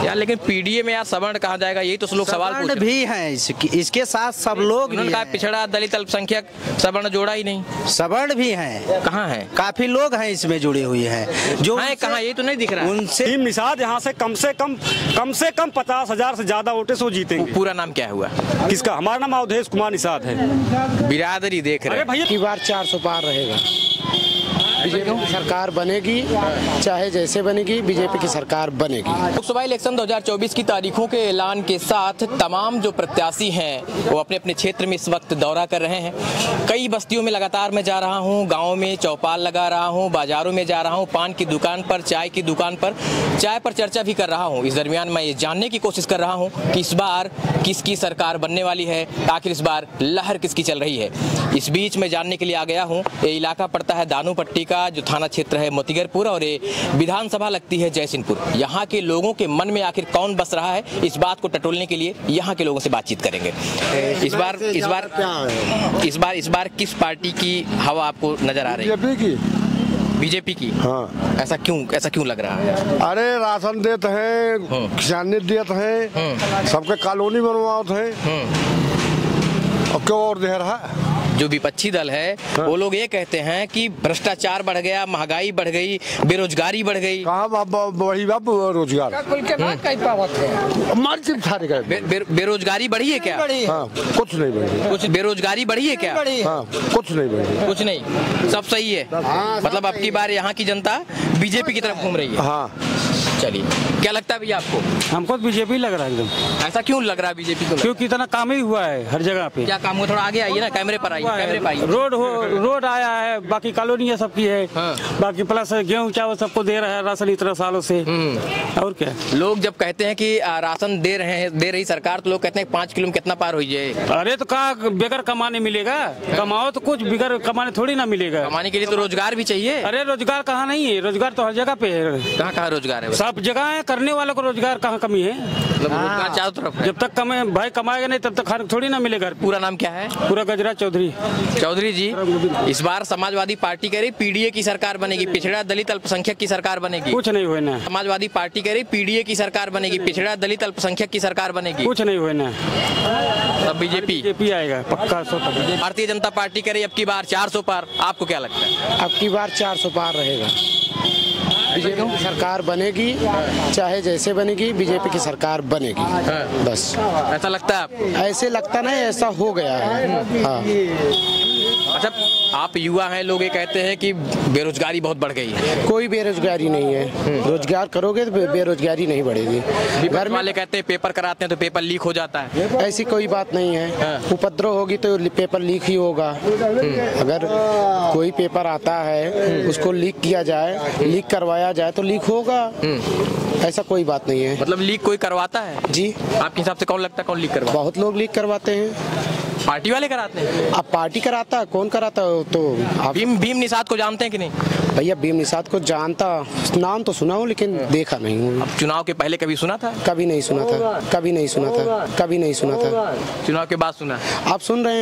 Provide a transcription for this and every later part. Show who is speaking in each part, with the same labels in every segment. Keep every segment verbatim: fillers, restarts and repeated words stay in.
Speaker 1: यार लेकिन पीडीए में यार सवर्ण कहा जाएगा, यही तो लोग सवाल पूछ रहे हैं।
Speaker 2: भी हैं इसके, इसके साथ सब लोग
Speaker 1: उन्होंने कहा पिछड़ा दलित अल्पसंख्यक सवर्ण जोड़ा ही नहीं।
Speaker 2: सवर्ण भी हैं,
Speaker 1: कहाँ है?
Speaker 2: काफी लोग हैं इसमें जुड़े हुए हैं जो
Speaker 1: है कहाँ, ये तो नहीं दिख रहा है।
Speaker 2: उनसे
Speaker 3: टीम निषाद यहाँ से कम से कम कम से कम पचास हजार से ज्यादा वोटे से जीतेंगे।
Speaker 1: पूरा नाम क्या हुआ?
Speaker 3: किसका? हमारा नाम अवधेश कुमार निषाद है।
Speaker 1: बिरादरी देख रहे
Speaker 3: भैया
Speaker 4: की बार चार सौ पार रहेगा। बीजेपी की सरकार बनेगी, चाहे जैसे बनेगी, बीजेपी की सरकार बनेगी।
Speaker 1: लोकसभा इलेक्शन दो हज़ार चौबीस की तारीखों के ऐलान के साथ तमाम जो प्रत्याशी हैं वो अपने अपने क्षेत्र में इस वक्त दौरा कर रहे हैं। कई बस्तियों में लगातार मैं जा रहा हूं, गाँव में चौपाल लगा रहा हूं, बाजारों में जा रहा हूं, पान की दुकान पर, चाय की दुकान पर, चाय पर चर्चा भी कर रहा हूं। इस दरमियान मैं ये जानने की कोशिश कर रहा हूं कि इस बार किसकी सरकार बनने वाली है, आखिर इस बार लहर किसकी चल रही है। इस बीच मैं जानने के लिए आ गया हूँ, ये इलाका पड़ता है दानूपट्टी का, जो थाना क्षेत्र है मोतीगरपुर, और ये विधानसभा लगती है जयसिंहपुर। यहाँ के लोगों के मन में आखिर कौन बस रहा है, इस बात को टटोलने के लिए यहाँ के लोगों से बातचीत करेंगे। इस बार इस बार इस बार इस बार किस पार्टी की हवा आपको नजर आ रही है?
Speaker 5: बीजेपी की।
Speaker 1: बीजेपी की?
Speaker 5: हाँ।
Speaker 1: ऐसा क्यों ऐसा क्यों लग रहा है?
Speaker 5: अरे राशन देते हैं, किसानी देते हैं, सबके कॉलोनी बनवाते हैं, और क्यों और दे रहा है?
Speaker 1: जो विपक्षी दल है वो लोग ये कहते हैं कि भ्रष्टाचार बढ़ गया, महंगाई बढ़ गई, बेरोजगारी बढ़ गई।
Speaker 5: कहाँ बढ़ी बाप रोजगार?
Speaker 1: बे, बे, बेरोजगारी बढ़ी है क्या?
Speaker 5: हाँ, कुछ नहीं बढ़ी।
Speaker 1: कुछ बेरोजगारी बढ़ी है क्या?
Speaker 5: हाँ, कुछ नहीं बढ़ी।
Speaker 1: कुछ नहीं, सब सही है। मतलब अब की बार यहाँ की जनता बीजेपी की तरफ घूम रही है।
Speaker 5: हाँ।
Speaker 1: चलिए, क्या लगता है भैया आपको?
Speaker 6: हमको बीजेपी लग रहा है एकदम।
Speaker 1: ऐसा क्यों लग रहा है बीजेपी को?
Speaker 6: क्योंकि इतना काम ही हुआ है हर जगह पे।
Speaker 1: क्या काम हुआ? थोड़ा आगे आइए ना, कैमरे पर आइए, कैमरे पर आइए।
Speaker 6: रोड हो रोड आया है, बाकी कॉलोनियाँ सबकी है। हाँ। बाकी प्लस गेहूँ चावल सबको दे रहा है राशन इतना सालों से। और क्या,
Speaker 1: लोग जब कहते हैं कि राशन दे रहे हैं, दे रही सरकार, तो लोग कहते हैं पाँच किलो में कितना पार हुई है?
Speaker 6: अरे तो कहाँ बगैर कमाने मिलेगा? कमाओ तो कुछ, बगैर कमाने थोड़ी ना मिलेगा।
Speaker 1: कमाने के लिए तो रोजगार भी चाहिए।
Speaker 6: अरे रोजगार कहाँ नहीं है, रोजगार तो हर जगह पे है।
Speaker 1: कहाँ कहाँ रोजगार है?
Speaker 6: सब जगह है, करने वालों को रोजगार कहाँ कमी है?
Speaker 1: रोजगार चारों तरफ है।
Speaker 6: जब तक कमे भाई कमाएगा नहीं तब तक खाने थोड़ी ना मिलेगा।
Speaker 1: पूरा नाम क्या है?
Speaker 6: पूरा गजरा चौधरी।
Speaker 1: चौधरी जी, इस बार समाजवादी पार्टी कह रही पीडीए की सरकार बनेगी, पिछड़ा दलित अल्पसंख्यक की सरकार बनेगी।
Speaker 6: कुछ नहीं हुए ना।
Speaker 1: समाजवादी पार्टी कह रही पीडीए की सरकार बनेगी, पिछड़ा दलित अल्पसंख्यक की सरकार बनेगी।
Speaker 6: कुछ नहीं हुए ना।
Speaker 1: अब बीजेपी
Speaker 6: बीजेपी आएगा पक्का। सौ
Speaker 1: भारतीय जनता पार्टी कह रही अब की बार चार सौ पार। आपको क्या लगता है?
Speaker 4: अब की बार चार सौ पार रहेगा। बीजेपी की सरकार बनेगी, चाहे जैसे बनेगी, बीजेपी की सरकार बनेगी। हाँ। बस
Speaker 1: ऐसा लगता है आपको?
Speaker 4: ऐसे लगता नहीं, ऐसा हो गया है। हाँ।
Speaker 1: अच्छा, आप युवा हैं, लोग ये कहते हैं कि बेरोजगारी बहुत बढ़ गई है।
Speaker 4: कोई बेरोजगारी नहीं है, रोजगार करोगे तो बेरोजगारी नहीं बढ़ेगी।
Speaker 1: घर वाले कहते हैं पेपर कराते हैं तो पेपर लीक हो जाता है।
Speaker 4: ऐसी कोई बात नहीं है। उपद्रव होगी तो पेपर लीक ही होगा। अगर कोई पेपर आता है उसको लीक किया जाए, लीक करवाया जाए तो लीक होगा। ऐसा कोई बात नहीं है।
Speaker 1: मतलब लीक कोई करवाता है?
Speaker 4: जी।
Speaker 1: आपके हिसाब से कौन लगता है कौन लीक करवाता है?
Speaker 4: बहुत लोग लीक करवाते हैं।
Speaker 1: पार्टी वाले कराते हैं?
Speaker 4: अब पार्टी कराता है, कौन कराता है? तो आप
Speaker 1: भीम भीम निषाद को जानते हैं कि नहीं?
Speaker 4: भैया भीम निषाद को जानता, नाम तो सुना हूँ लेकिन देखा नहीं हूँ।
Speaker 1: अब चुनाव के पहले कभी सुना था?
Speaker 4: कभी नहीं सुना था, कभी नहीं सुना था, कभी नहीं सुना था।
Speaker 1: चुनाव के बाद सुना?
Speaker 4: आप सुन रहे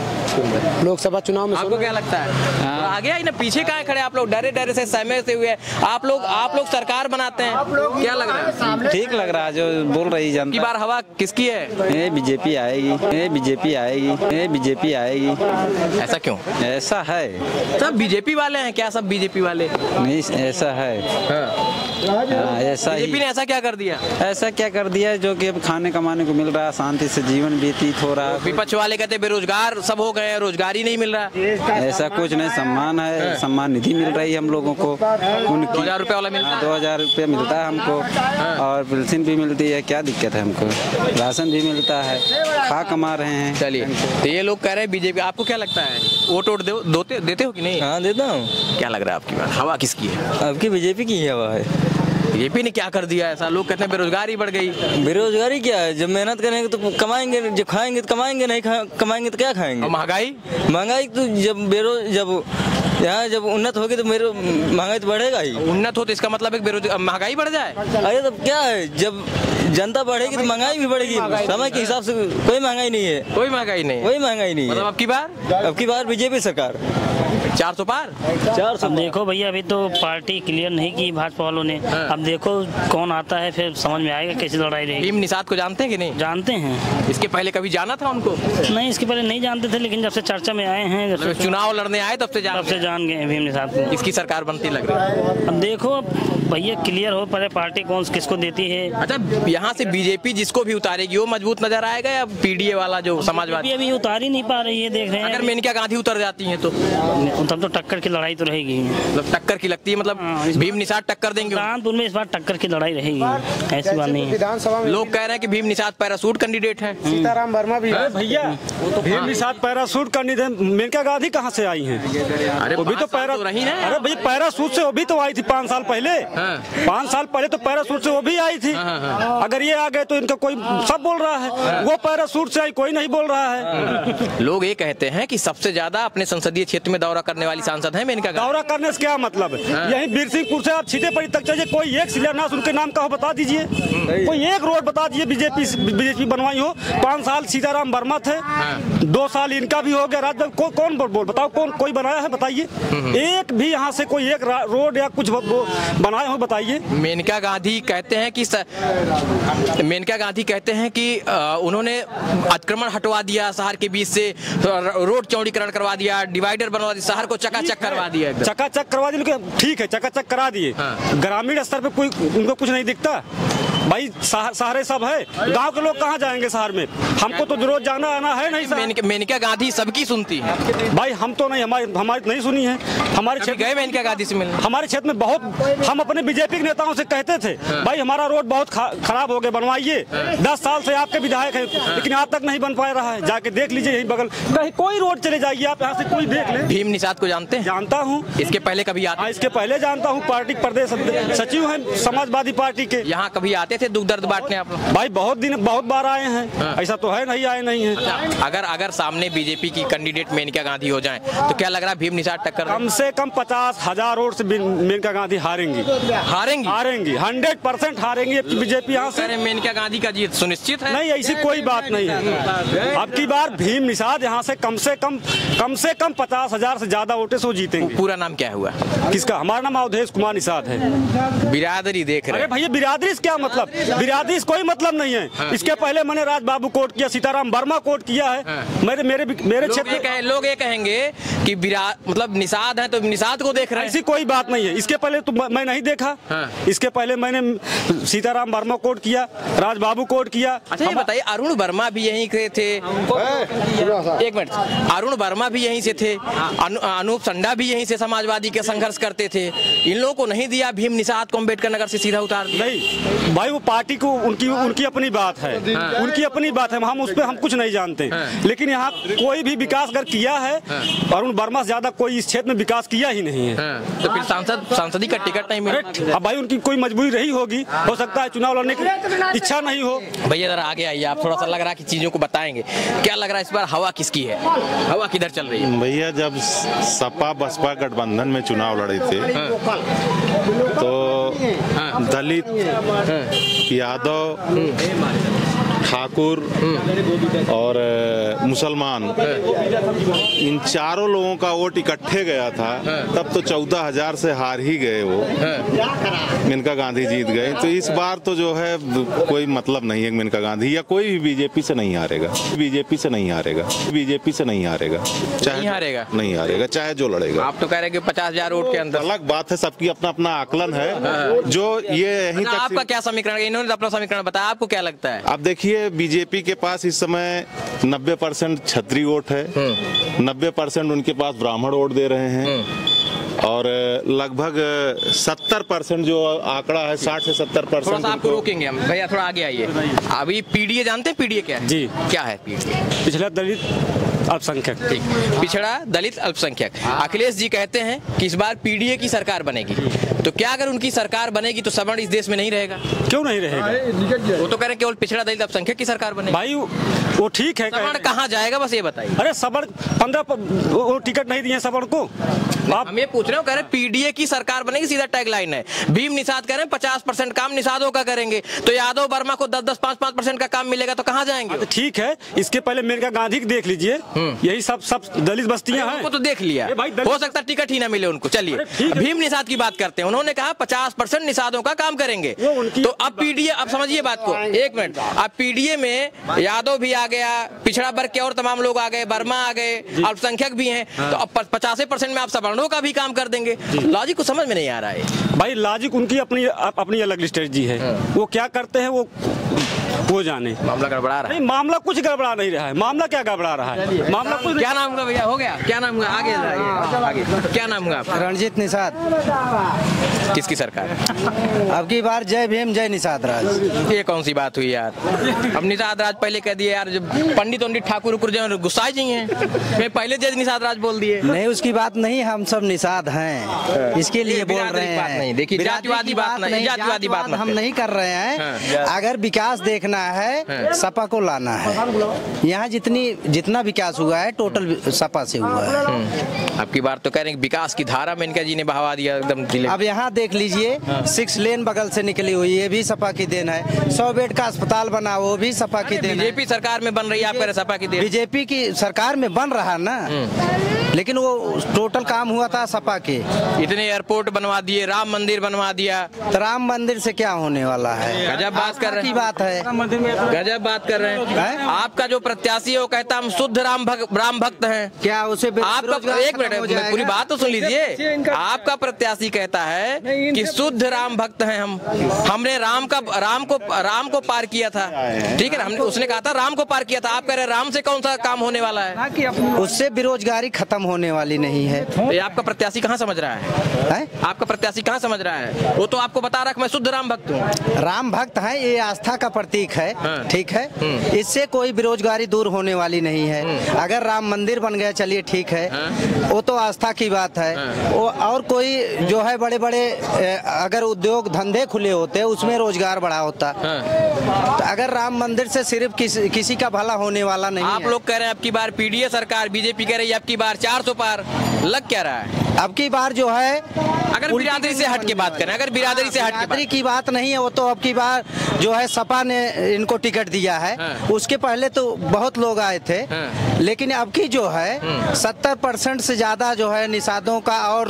Speaker 4: हैं लोकसभा चुनाव में।
Speaker 1: आपको क्या लगता है? आगे आई ना, पीछे कहाँ खड़े आप लोग? डरे डरे से सहमे से हुए आप लोग आप लोग सरकार बनाते हैं, क्या लग रहा है?
Speaker 7: ठीक लग रहा है जो बोल रही जनता।
Speaker 1: की बार हवा किसकी है?
Speaker 7: ये बीजेपी आएगी, ये बीजेपी आएगी, ये बीजेपी आएगी।
Speaker 1: ऐसा क्यों?
Speaker 7: ऐसा है,
Speaker 1: सब बीजेपी वाले हैं क्या? सब बीजेपी वाले
Speaker 7: नहीं, ऐसा है। हाँ। हाँ, ऐसा ही।
Speaker 1: बीजेपी ने ऐसा क्या कर दिया?
Speaker 7: ऐसा क्या कर दिया जो कि अब खाने कमाने को मिल रहा है, शांति से जीवन व्यतीत हो रहा है।
Speaker 1: विपक्ष वाले कहते बेरोजगार सब हो गए, रोजगार ही नहीं मिल रहा।
Speaker 7: ऐसा कुछ नहीं, सम्मान है, सम्मान निधि मिल रही है हम लोगों को। उनकी
Speaker 1: दो हजार रुपये वाला मिलता है?
Speaker 7: दो हजार रुपये मिलता है हमको, और पेंशन भी मिलती है। क्या दिक्कत है हमको? राशन भी मिलता है, खा कमा रहे हैं।
Speaker 1: चलिए, तो ये लोग कह रहे हैं बीजेपी। आपको क्या लगता है, वोट वोट दोते देते हो कि नहीं?
Speaker 7: हाँ, देता हूँ।
Speaker 1: क्या लग रहा है आपकी बात, हवा किसकी है?
Speaker 7: आपकी बीजेपी की हवा है।
Speaker 1: बीजेपी ने क्या कर दिया ऐसा? लोग कहते हैं बेरोजगारी बढ़ गई।
Speaker 7: बेरोजगारी क्या है? जब मेहनत करेंगे तो कमाएंगे, जब खाएंगे तो कमाएंगे, नहीं कमाएंगे तो क्या खाएंगे?
Speaker 1: महंगाई
Speaker 7: महंगाई तो जब बेरो जब यहाँ जब उन्नत होगी तो मेरे महंगाई तो बढ़ेगा ही।
Speaker 1: उन्नत हो तो इसका मतलब है बेरोजगार महंगाई बढ़ जाए?
Speaker 7: अरे तो क्या है, जब जनता बढ़ेगी तो महंगाई भी बढ़ेगी। समय के हिसाब से कोई महंगाई नहीं है।
Speaker 1: कोई महंगाई नहीं,
Speaker 7: कोई महंगाई नहीं है।
Speaker 1: मतलब अब की बार
Speaker 7: अब की बार बीजेपी सरकार।
Speaker 1: चार सौ पार।
Speaker 8: अब देखो भैया, अभी तो पार्टी क्लियर नहीं की भाजपा वालों ने।
Speaker 1: हाँ।
Speaker 8: अब देखो कौन आता है, फिर समझ में आएगा कैसी लड़ाई रहेगी।
Speaker 1: भीम निषाद को जानते हैं कि नहीं?
Speaker 8: जानते हैं।
Speaker 1: इसके पहले कभी जाना था उनको?
Speaker 8: नहीं, इसके पहले नहीं जानते थे, लेकिन जब से चर्चा में आए हैं, जब से
Speaker 1: चुनाव लड़ने आए तब से जान
Speaker 8: तब से जान गए भीम निषाद को।
Speaker 1: इसकी सरकार बनती लग रही है।
Speaker 8: अब देखो, अब भैया क्लियर हो पहले पार्टी कौन किसको देती है।
Speaker 1: अच्छा, यहाँ से बीजेपी जिसको भी उतारेगी वो मजबूत नजर आएगा या पीडीए वाला जो समाजवादी?
Speaker 8: अभी उतार ही नहीं पा रही है, देख रहे हैं।
Speaker 1: अगर मेनका गांधी उतर जाती हैं तो
Speaker 8: तब तो टक्कर की लड़ाई तो रहेगी।
Speaker 1: मतलब टक्कर की लगती है, मतलब भीम निषाद टक्कर देंगे?
Speaker 8: कानपुर में इस बार टक्कर की लड़ाई रहेगी, ऐसी बात नहीं है।
Speaker 2: विधानसभा में
Speaker 1: लोग कह रहे हैं कि भीम निषाद पैरासूट कैंडिडेट है।
Speaker 2: सीताराम वर्मा भी है।
Speaker 3: भैया भीम निषाद पैरासूट कैंडिडेट, मेनका गांधी कहाँ से आई हैं?
Speaker 1: अरे
Speaker 3: वो भी तो पैरा
Speaker 1: रही है।
Speaker 3: अरे भैया पैरासूट से वो भी तो आई थी पाँच साल पहले।
Speaker 1: हाँ।
Speaker 3: पाँच साल पहले तो पैरासूट से वो भी आई थी। अगर ये आ गए तो इनका कोई सब बोल रहा है, वो पैरासूट से आई, कोई नहीं बोल रहा है।
Speaker 1: लोग ये कहते हैं कि सबसे ज्यादा अपने संसदीय क्षेत्र में दौरा करने वाली सांसद है मेनका गांधी।
Speaker 3: दौरा करने से क्या मतलब है? यही बीरसिंहपुर से आप सीतेपड़ी तक चलिए, कोई एक शिलान्यास उनके नाम का हो बता दीजिए, कोई एक रोड बता दीजिए बीजेपी बीजेपी बनवाई हो। पाँच साल सीताराम वर्मा थे, दो साल इनका भी हो गया। राज को, कौन बोल बताओ, कौन कोई बनाया है बताइए? एक भी यहाँ से कोई एक रोड या कुछ बनाए हो बताइए।
Speaker 1: मेनका गांधी कहते हैं कि स... मेनका गांधी कहते हैं कि उन्होंने अतिक्रमण हटवा दिया, शहर के बीच से रोड चौड़ीकरण करवा दिया, डिवाइडर बनवा दिया, शहर को चकाचक करवा दिया।
Speaker 3: चकाचक करवा दिया, ठीक है, चकाचक करा दिए। हाँ। ग्रामीण स्तर पे कोई उनको कुछ नहीं दिखता भाई, शहरे सब है, गांव के लोग कहाँ जाएंगे शहर में? हमको तो रोज जाना आना है नहीं।
Speaker 1: मेनका, मेनका गांधी सबकी सुनती है
Speaker 3: भाई, हम तो नहीं, हमारी हमारी नहीं सुनी है। हमारे क्षेत्र
Speaker 1: गए मेनका गांधी से मिलने?
Speaker 3: हमारे क्षेत्र में बहुत, हम अपने बीजेपी के नेताओं से कहते थे भाई हमारा रोड बहुत खराब हो गया, बनवाइए। दस साल से आपके विधायक हैं, लेकिन आज तक नहीं बन पा रहा है। जाके देख लीजिए, यही बगल कहीं कोई रोड चले जाइए आप, यहाँ से कोई देख ले।
Speaker 1: भीम निषाद को जानते हैं?
Speaker 3: जानता हूँ।
Speaker 1: इसके पहले कभी आते?
Speaker 3: इसके पहले जानता हूँ, पार्टी प्रदेश सचिव है समाजवादी पार्टी के।
Speaker 1: यहाँ कभी आते थे दुख दर्द बांटने आप?
Speaker 3: भाई बहुत दिन, बहुत बार आए हैं। हाँ। ऐसा तो है नहीं आए नहीं है।
Speaker 1: अच्छा, अगर अगर सामने बीजेपी की कैंडिडेट मेनका गांधी हो जाए तो क्या लग रहा है भीम निषाद टक्कर?
Speaker 3: कम से कम पचास हजार वोट से मेनका गांधी हारेंगी।
Speaker 1: हारेंगी?
Speaker 3: हारेंगी, हंड्रेड परसेंट हारेंगी बीजेपी यहाँ से।
Speaker 1: मेनका गांधी का जीत सुनिश्चित है?
Speaker 3: नहीं, ऐसी कोई बात नहीं है। अब की बार भीम निषाद यहाँ से कम से कम कम से कम पचास हजार से ज्यादा वोटे से जीतेंगे।
Speaker 1: पूरा नाम क्या हुआ
Speaker 3: किसका? हमारा नाम अवधेश कुमार निषाद है।
Speaker 1: बिरादरी देख रहे हैं?
Speaker 3: अरे भैया, बिरादरी से क्या मतलब? बिरादरी से कोई मतलब नहीं है। हाँ। इसके पहले मैंने राज बाबू कोर्ट किया, सीताराम वर्मा कोर्ट किया है। हाँ। मेरे मेरे मेरे क्षेत्र
Speaker 1: कहे, लोग ये कहेंगे कि मतलब निषाद है तो निषाद को देख रहे हैं।
Speaker 3: ऐसी कोई बात नहीं है। इसके पहले तो मैं नहीं देखा। हाँ। इसके पहले मैंने सीताराम वर्मा कोर्ट किया, राज बाबू कोर्ट किया।
Speaker 1: अच्छा, ये बताइए, अरुण वर्मा भी यहीं के थे? एक मिनट, अरुण वर्मा भी यहीं से थे, अनूप संडा भी यहीं से समाजवादी के संघर्ष करते थे। इन लोगों को नहीं दिया भीम निषाद को अम्बेडकर नगर से सीधा उतार दिया?
Speaker 3: नहीं भाई, वो पार्टी को उनकी उनकी अपनी बात है। हाँ। उनकी अपनी बात है, हम उस पर हम कुछ नहीं जानते। हाँ। लेकिन यहाँ कोई भी विकास अगर किया है, हाँ। अरुण वर्मा से ज्यादा कोई इस क्षेत्र में विकास किया ही नहीं है।
Speaker 1: हाँ। तो फिर सांसद सांसदी का टिकट नहीं मिला?
Speaker 3: अब भाई उनकी कोई मजबूरी रही होगी, हो सकता है चुनाव लड़ने की इच्छा नहीं हो।
Speaker 1: भैया जरा आगे आइए, आप थोड़ा सा लग रहा है कि चीजों को बताएंगे। क्या लग रहा है इस बार हवा किसकी है? हवा किधर चल रही है?
Speaker 9: भैया, जब सपा बसपा गठबंधन में चुनाव लड़े थे, हाँ। तो हाँ। दलित, हाँ। यादव, ठाकुर और मुसलमान, इन चारों लोगों का वोट इकट्ठे गया था। तब तो चौदह हजार से हार ही गए वो, मेनका गांधी जीत गए। तो इस बार तो जो है कोई मतलब नहीं है, मेनका गांधी या कोई भी बीजेपी से नहीं हारेगा। बीजेपी से नहीं हारेगा बीजेपी से नहीं हारेगा चाहे
Speaker 1: नहीं हारेगा
Speaker 9: नहीं हारेगा चाहे जो लड़ेगा।
Speaker 1: आप तो कह रहे हैं कि पचास हजार वोट के अंदर।
Speaker 9: अलग बात है, सबकी अपना अपना आकलन है। जो ये यहीं तक
Speaker 1: आपका क्या समीकरण? इन्होंने अपना समीकरण बताया, आपको क्या लगता है?
Speaker 9: आप देखिए, बीजेपी के पास इस समय नब्बे परसेंट क्षत्रिय वोट है, नब्बे परसेंट उनके पास ब्राह्मण वोट दे रहे हैं, और लगभग सत्तर परसेंट जो आंकड़ा है, साठ से सत्तर परसेंट।
Speaker 1: आपको रोकेंगे हम भैया, थोड़ा आगे आइए। अभी पीडीए जानते हैं? पीडीए क्या है?
Speaker 3: जी,
Speaker 1: क्या है पीडीए?
Speaker 3: पिछड़ा दलित अल्पसंख्यक।
Speaker 1: ठीक, पिछड़ा दलित अल्पसंख्यक। अखिलेश जी कहते हैं कि इस बार पीडीए की सरकार बनेगी, तो क्या अगर उनकी सरकार बनेगी तो सवर्ण इस देश में नहीं रहेगा?
Speaker 3: क्यों नहीं रहेगा?
Speaker 1: वो तो कह रहे केवल पिछड़ा दलित अल्पसंख्यक की सरकार बनेगी।
Speaker 3: भाई वो ठीक है,
Speaker 1: सवर्ण कहाँ जाएगा, बस ये बताइए।
Speaker 3: अरे सवर्ण पंद्रह वो टिकट नहीं दिए सवर्ण को, आप
Speaker 1: हम ये पूछ रहे हो, कह रहे पीडीए की सरकार बनेगी, सीधा टैगलाइन है। भीम निषाद कह रहे हैं पचास परसेंट काम निषादों का करेंगे, तो यादव वर्मा को दस दस पाँच पाँच परसेंट का काम मिलेगा, तो कहाँ जाएंगे?
Speaker 3: तो ठीक है, इसके पहले मेनका गांधी की देख लीजिए, यही सब सब दलित बस्तियां हैं।
Speaker 1: उनको तो देख लिया, हो सकता है टिकट ही ना मिले उनको। चलिए भीम निषाद की बात करते हैं। उन्होंने कहा पचास परसेंट निषादों का काम करेंगे, तो अब पीडीए, अब समझिए बात को, एक मिनट, अब पीडीए में यादव भी आ गया, पिछड़ा वर्ग के और तमाम लोग आ गए, वर्मा आ गए, अल्पसंख्यक भी हैं, तो अब पचास परसेंट में आप सवर्णों का भी काम कर देंगे। लॉजिक को समझ में नहीं आ रहा है
Speaker 3: भाई। लॉजिक उनकी अपनी अपनी अलग स्ट्रेटजी है, वो क्या करते हैं वो वो जाने।
Speaker 1: मामला गड़बड़ा रहा है।
Speaker 3: नहीं, मामला कुछ गड़बड़ा नहीं रहा है। मामला क्या गड़बड़ा रहा है? मामला कुछ।
Speaker 1: क्या नाम हुआ भैया? हो गया, क्या नाम हुआ? आगे आगे, क्या नाम हुआ आपका?
Speaker 2: रणजीत निषाद।
Speaker 1: किसकी सरकार?
Speaker 2: अब की बार जय भीम जय निषाद राज।
Speaker 1: ये कौन सी बात हुई यार? अब निषाद राज पहले कह दिए यार, जब पंडित पंडित ठाकुर उकुर जो गुस्सा चाहिए, मैं पहले जय निषाद राज बोल दिए।
Speaker 2: नहीं, उसकी बात नहीं, हम सब निषाद हैं, इसके लिए बोल रहे हैं।
Speaker 1: देखिए जातिवादी बात नहीं, जातिवादी बात
Speaker 2: हम नहीं कर रहे हैं। अगर विकास देखना है, सपा को लाना है। यहाँ जितनी जितना विकास हुआ है टोटल सपा से हुआ है।
Speaker 1: अब की बार तो कह रहे हैं विकास की धारा में इनका जी ने बहावा दिया एकदम जिले।
Speaker 2: अब यहाँ देख लीजिए, सिक्स लेन बगल से निकली हुई, ये भी सपा की देन है। सौ बेड का अस्पताल बना, वो भी सपा की देन है।
Speaker 1: बीजेपी सरकार में बन रही है, आप कह रहे सपा की देन।
Speaker 2: बीजेपी की सरकार में बन रहा ना, लेकिन वो टोटल काम हुआ था सपा के।
Speaker 1: इतने एयरपोर्ट बनवा दिए, राम मंदिर बनवा दिया,
Speaker 2: तो राम मंदिर से क्या होने वाला है?
Speaker 1: गजब बात कर रहे हैं,
Speaker 2: बात है,
Speaker 1: गजब बात कर रहे हैं। आपका जो प्रत्याशी है वो कहता हम शुद्ध राम भक्त राम भक्त हैं।
Speaker 2: क्या उसे
Speaker 1: आपका, एक मिनट पूरी बात तो सुन लीजिए। आपका प्रत्याशी कहता है कि शुद्ध राम भक्त हैं हम, हमने राम का राम को राम को पार किया था, ठीक है ना, हमने, उसने कहा था राम को पार किया था। आप कह रहे राम से कौन सा काम होने वाला है?
Speaker 2: उससे बेरोजगारी खत्म होने वाली नहीं है।
Speaker 1: तो ये आपका प्रत्याशी कहाँ समझ रहा है? है? आपका प्रत्याशी कहाँ समझ रहा है? वो तो आपको बता रहा है मैं शुद्ध राम भक्त हूँ।
Speaker 2: राम भक्त है, ये आस्था का प्रतीक है,
Speaker 1: हाँ।
Speaker 2: ठीक है, इससे कोई बेरोजगारी दूर होने वाली नहीं है। अगर राम मंदिर बन गया चलिए ठीक है, हाँ। वो तो आस्था की बात है, हाँ। वो और कोई जो है बड़े बड़े अगर उद्योग धंधे खुले होते उसमें रोजगार बढ़ा होता, हाँ। तो अगर राम मंदिर से सिर्फ किस, किसी का भला होने वाला नहीं।
Speaker 1: आप लोग कह रहे हैं अब की बार पीडीए सरकार, बीजेपी कह रही है अब की बार चार सौ पार, लग क्या रहा है?
Speaker 2: अब की बार जो है,
Speaker 1: अगर बिरादरी से हट के बात करें, अगर बिरादरी से हट के
Speaker 2: बिरादरी की बात नहीं है, वो तो अब की बार जो है सपा ने इनको टिकट दिया है, हाँ। उसके पहले तो बहुत लोग आए थे, हाँ। लेकिन अब की जो है सत्तर परसेंट से ज्यादा जो है निषादों का और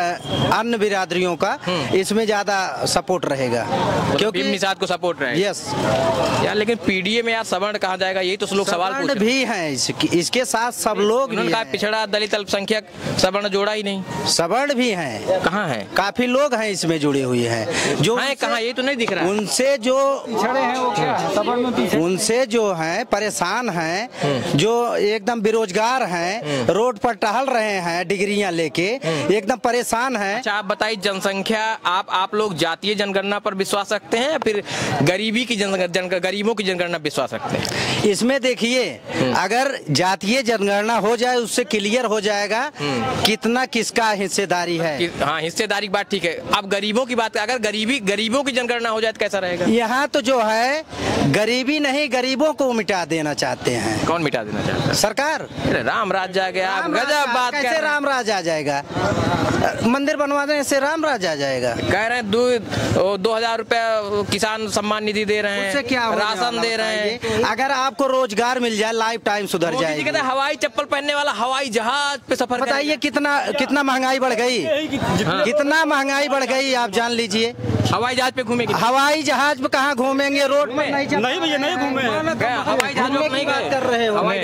Speaker 2: अन्य बिरादरियों का इसमें ज्यादा सपोर्ट रहेगा, क्योंकि
Speaker 1: निषाद को सपोर्ट रहेगा।
Speaker 2: यस
Speaker 1: यार, लेकिन पीडीए में यार सवर्ण कहाँ जाएगा, यही तो लोग सवाल पूछ रहे हैं।
Speaker 2: भी हैं इसकी, इसके साथ सब लोग भी हैं।
Speaker 1: पिछड़ा दलित अल्पसंख्यक सवर्ण जोड़ा ही नहीं,
Speaker 2: सवर्ण भी हैं।
Speaker 1: कहाँ है?
Speaker 2: काफी लोग हैं इसमें जुड़े हुए हैं, जो
Speaker 1: है कहाँ, ये तो नहीं दिख रहा।
Speaker 2: उनसे जो
Speaker 6: हैं वो क्या है?
Speaker 2: उनसे जो हैं परेशान हैं, जो एकदम बेरोजगार हैं, रोड पर टहल रहे हैं डिग्रियां लेके, एकदम परेशान हैं।
Speaker 1: अच्छा आप बताइए, जनसंख्या, आप आप लोग जातीय जनगणना पर विश्वास रखते हैं या फिर गरीबी की जनगणना, गरीबों की जनगणना विश्वास रखते हैं?
Speaker 2: इसमें देखिए, अगर जातीय जनगणना हो जाए उससे क्लियर हो जाएगा कितना किसका हिस्सेदारी है।
Speaker 1: हाँ, हिस्सेदारी की बात ठीक है। अब गरीबों की बात, अगर गरीबी गरीबों की जनगणना हो जाए तो कैसा रहेगा?
Speaker 2: यहाँ तो जो है गरीबी नहीं, गरीबों को मिटा देना चाहते हैं।
Speaker 1: कौन मिटा देना चाहता है?
Speaker 2: सरकार।
Speaker 1: राम राज आ गया, आप गजब बात
Speaker 2: कैसे राम राज आ जाएगा? मंदिर बनवा देने से राम राज आ जाएगा?
Speaker 1: कह रहे हैं दो दो हजार रुपया किसान सम्मान निधि दे रहे हैं,
Speaker 2: उससे क्या
Speaker 1: राशन दे रहे हैं।
Speaker 2: अगर आपको रोजगार मिल जाए लाइफ टाइम सुधर जाएगी।
Speaker 1: कहते हैं हवाई चप्पल पहनने वाला हवाई जहाज पे सफर,
Speaker 2: बताइए कितना कितना महंगाई बढ़ गई, कितना महंगाई बढ़ गई आप जान लीजिए।
Speaker 1: हवाई जहाज पे घूमेंगे?
Speaker 2: हवाई जहाज पे कहाँ घूमेंगे, रोड में नहीं चल...
Speaker 3: नहीं भैया नहीं घूमे।
Speaker 1: हवाई जहाज पे नहीं
Speaker 2: बात कर रहे हो?
Speaker 6: हवाई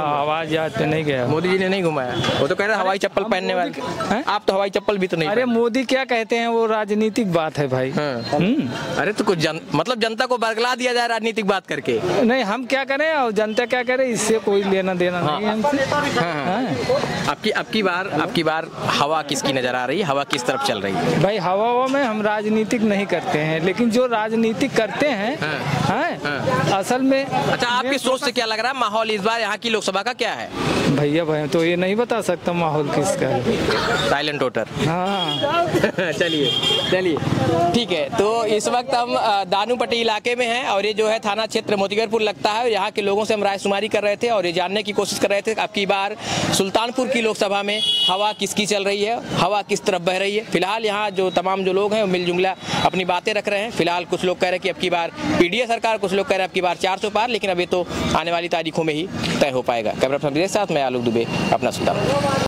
Speaker 6: जहाज पे नहीं गया,
Speaker 1: मोदी जी ने नहीं घुमाया। वो तो कह रहे हवाई चप्पल पहनने वाले, आप तो हवाई चप्पल भी तो नहीं।
Speaker 6: अरे मोदी क्या कहते हैं, वो राजनीतिक बात है भाई।
Speaker 1: अरे तो कुछ जन, मतलब जनता को बरगला दिया जाए राजनीतिक बात करके।
Speaker 6: नहीं, हम क्या करें और जनता क्या करे, इससे कोई लेना देना नहीं है हमसे।
Speaker 1: आपकी आपकी बार आपकी बार हवा किसकी नजर आ रही है, हवा किस तरफ चल रही है?
Speaker 6: भाई हवा में हम राजनीतिक नहीं करते हैं, लेकिन जो राजनीतिक करते हैं,
Speaker 1: हाँ,
Speaker 6: हैं,
Speaker 1: हाँ,
Speaker 6: असल में।
Speaker 1: अच्छा, आपकी सोच से क्या लग रहा है माहौल इस बार यहाँ की लोकसभा लोकसभा का क्या है?
Speaker 10: भैया भाई तो ये नहीं बता सकता माहौल किसका है।
Speaker 1: Silent voter.
Speaker 10: हाँ
Speaker 1: चलिए चलिए ठीक है। तो इस वक्त हम दानूपट्टी इलाके में हैं और ये जो है थाना क्षेत्र मोतीगरपुर लगता है। यहाँ के लोगों से हम रायशुमारी कर रहे थे और ये जानने की कोशिश कर रहे थे अब की बार सुल्तानपुर की लोकसभा में हवा किसकी चल रही है, हवा किस तरफ बह रही है। फिलहाल यहाँ जो तमाम जो लोग हैं वो मिलजुमला अपनी बातें रख रहे हैं। फिलहाल कुछ लोग कह रहे हैं कि अब की बार पीडीए सरकार, कुछ लोग कह रहे हैं अब की बार चार सौ पार, लेकिन अब ये तो आने वाली तारीखों में ही तय हो पाएगा। कैमरा पर्सन के साथ मैं आलोक दुबे, अपना सुल्तान।